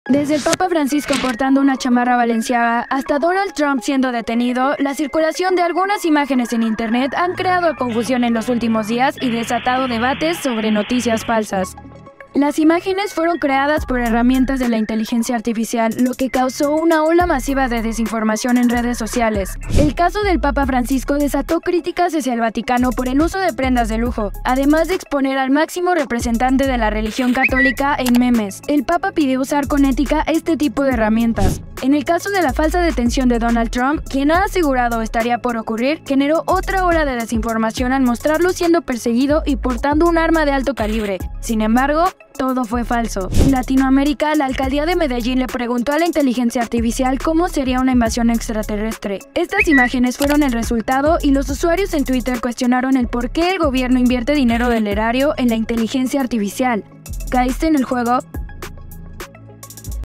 Desde el Papa Francisco portando una chamarra Balenciaga hasta Donald Trump siendo detenido, la circulación de algunas imágenes en Internet han creado confusión en los últimos días y desatado debates sobre noticias falsas. Las imágenes fueron creadas por herramientas de la inteligencia artificial, lo que causó una ola masiva de desinformación en redes sociales. El caso del Papa Francisco desató críticas hacia el Vaticano por el uso de prendas de lujo, además de exponer al máximo representante de la religión católica en memes. El Papa pidió usar con ética este tipo de herramientas. En el caso de la falsa detención de Donald Trump, quien ha asegurado estaría por ocurrir, generó otra ola de desinformación al mostrarlo siendo perseguido y portando un arma de alto calibre. Sin embargo, todo fue falso. En Latinoamérica, la alcaldía de Medellín le preguntó a la inteligencia artificial cómo sería una invasión extraterrestre. Estas imágenes fueron el resultado y los usuarios en Twitter cuestionaron el por qué el gobierno invierte dinero del erario en la inteligencia artificial. ¿Caíste en el juego?